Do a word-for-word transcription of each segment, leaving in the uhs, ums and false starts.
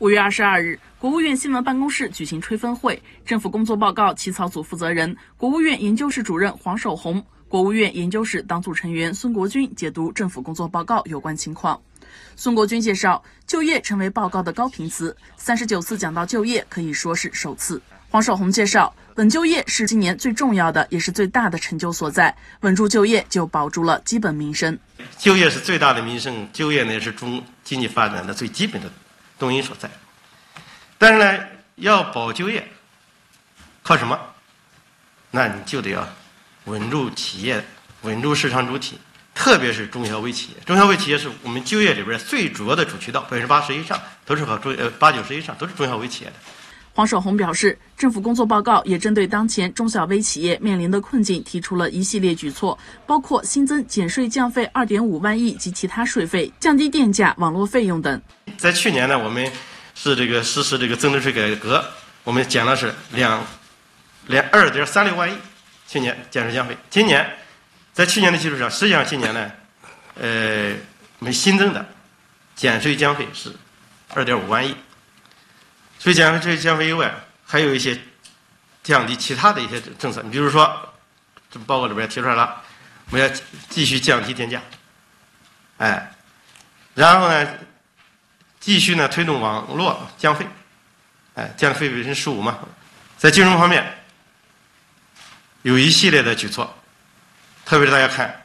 五月二十二日，国务院新闻办公室举行吹风会，政府工作报告起草组负责人、国务院研究室主任黄守宏、国务院研究室党组成员孙国军解读政府工作报告有关情况。孙国军介绍，就业成为报告的高频词，三十九次讲到就业可以说是首次。黄守宏介绍，稳就业是今年最重要的，也是最大的成就所在。稳住就业，就保住了基本民生。 就业是最大的民生，就业呢是中经济发展的最基本的动因所在。但是呢，要保就业，靠什么？那你就得要稳住企业，稳住市场主体，特别是中小微企业。中小微企业是我们就业里边最主要的主渠道，百分之八十以上都是和中呃八九十以上都是中小微企业的。 黄守宏表示，政府工作报告也针对当前中小微企业面临的困境提出了一系列举措，包括新增减税降费二点五万亿及其他税费，降低电价、网络费用等。 在去年呢，我们是这个实施这个增值税改革，我们减了是两两二点三六万亿，去年减税降费。今年在去年的基础上，实际上今年呢，呃，我们新增的减税降费是二点五万亿。所以减税降费以外，还有一些降低其他的一些政策。你比如说，这报告里边提出来了，我们要继续降低电价，哎，然后呢，继续呢推动网络降费，哎，降费百分之十五嘛。在金融方面，有一系列的举措，特别是大家看，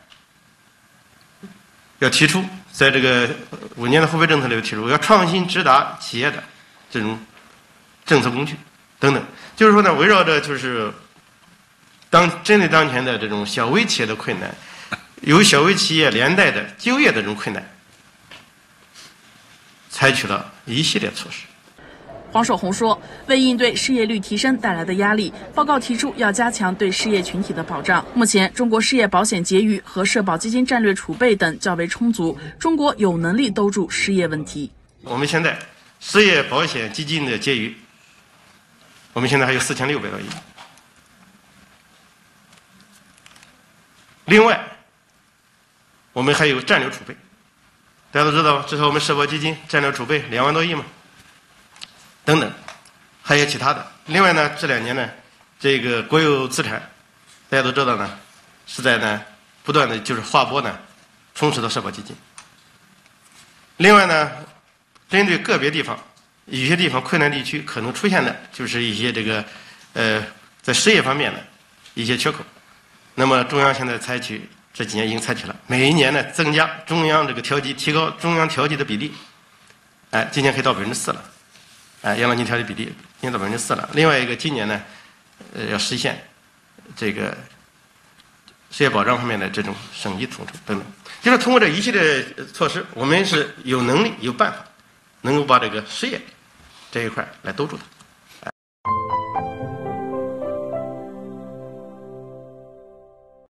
要提出在这个五年的货币政策里提出，要创新直达企业的这种政策工具等等，就是说呢，围绕着就是当针对当前的这种小微企业的困难，由小微企业连带的就业的这种困难，采取了一系列措施。 黄守宏说，为应对失业率提升带来的压力，报告提出要加强对失业群体的保障。目前，中国失业保险结余和社保基金战略储备等较为充足，中国有能力兜住失业问题。 我们现在失业保险基金的结余，我们现在还有四千六百多亿。另外，我们还有战略储备，大家都知道，至少我们社保基金战略储备两万多亿嘛，等等，还有其他的。另外呢，这两年呢，这个国有资产，大家都知道呢，是在呢不断的就是划拨呢，充实到社保基金。另外呢，针对个别地方，有些地方困难地区可能出现的就是一些这个，呃，在失业方面的一些缺口。那么中央现在采取这几年已经采取了，每一年呢增加中央这个调剂，提高中央调剂的比例，哎，今年可以到百分之四了，哎，养老金调剂比例今年到百分之四了。另外一个，今年呢，呃，要实现这个失业保障方面的这种省级统筹等等，就是通过这一系列措施，我们是有能力有办法，能够把这个失业这一块来兜住的。